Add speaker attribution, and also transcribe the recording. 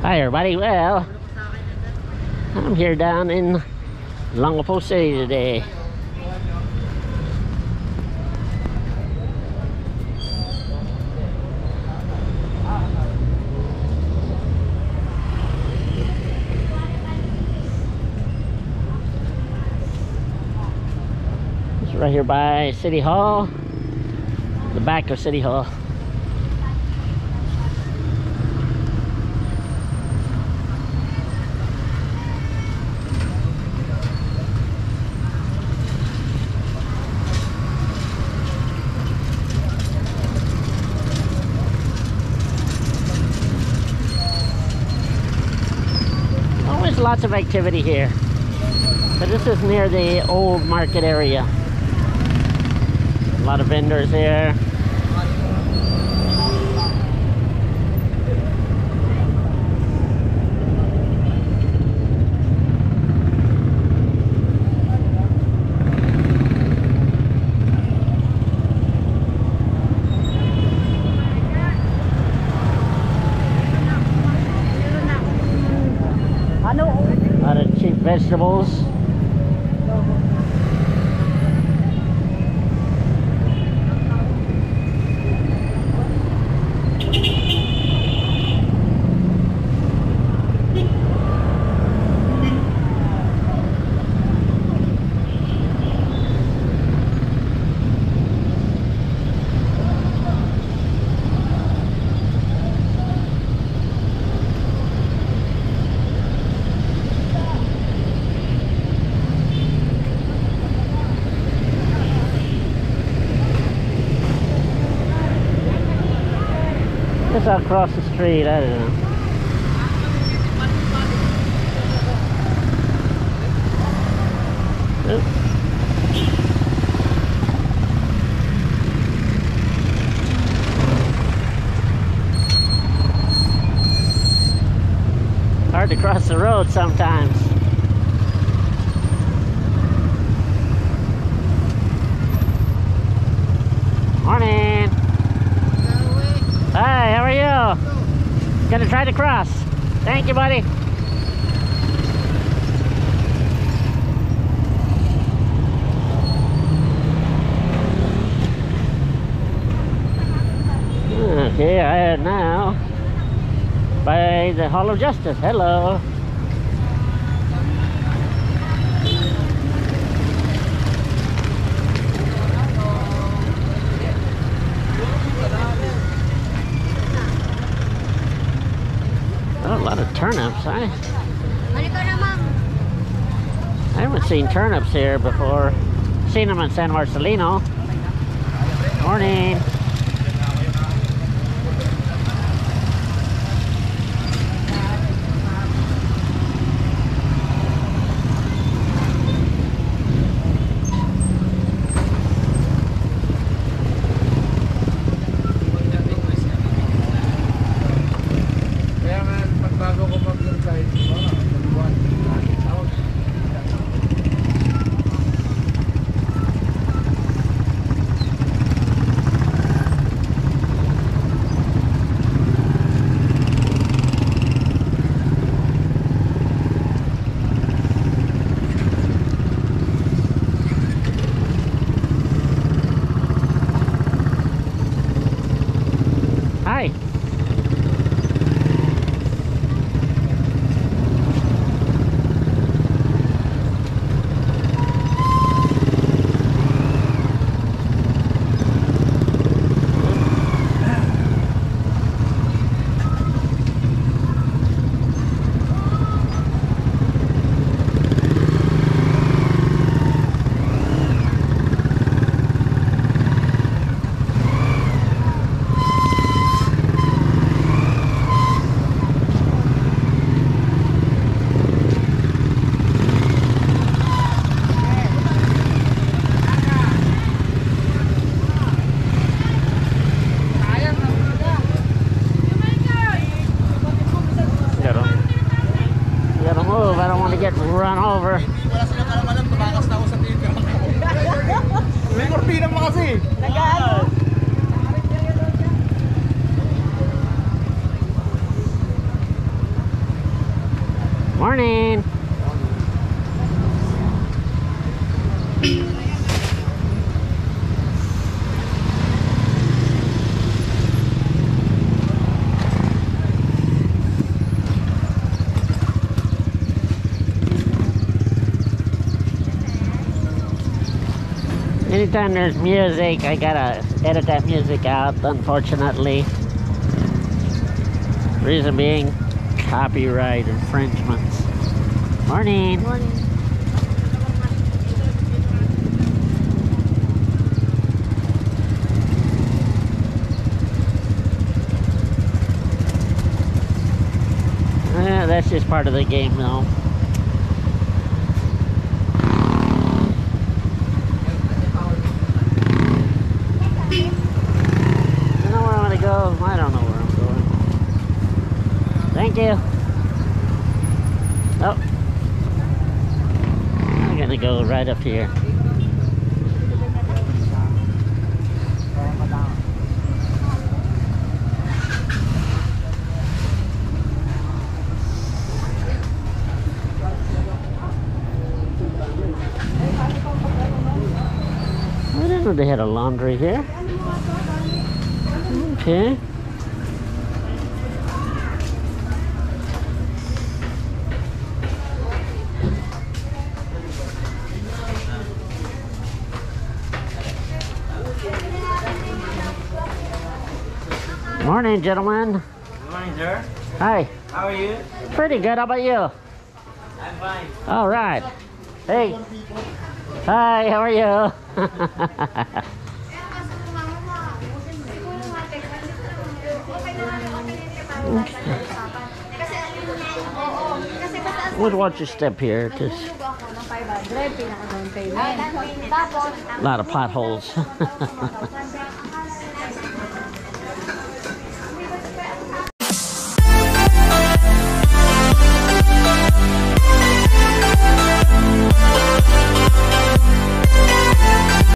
Speaker 1: Hi everybody, well, I'm here down in Olongapo City today. It's right here by City Hall, the back of City Hall. Lots of activity here, but this is near the old market area. A lot of vendors here. A lot of cheap vegetables. Just across the street, I don't know. Oops. Hard to cross the road sometimes. Morning. Hi, how are you? Gonna try to cross. Thank you, buddy. Okay, I am now by the Hall of Justice. Hello. Oh, a lot of turnips. I haven't seen turnips here before. Seen them in San Marcelino. Morning. Hi. Anytime there's music, I gotta edit that music out, unfortunately. Reason being, copyright infringements. Morning.
Speaker 2: Morning.
Speaker 1: That's just part of the game, though. I know where I'm gonna go. I don't know where I'm going. Thank you. Oh. I'm gonna go right up here. I didn't know they had a laundry here. Okay. Morning, gentlemen.
Speaker 3: Good morning, sir.
Speaker 1: Hi.
Speaker 3: How are you?
Speaker 1: Pretty good. How about you?
Speaker 3: I'm fine.
Speaker 1: All right. Hey. Hi, how are you? We'll watch your step here, because a lot of potholes.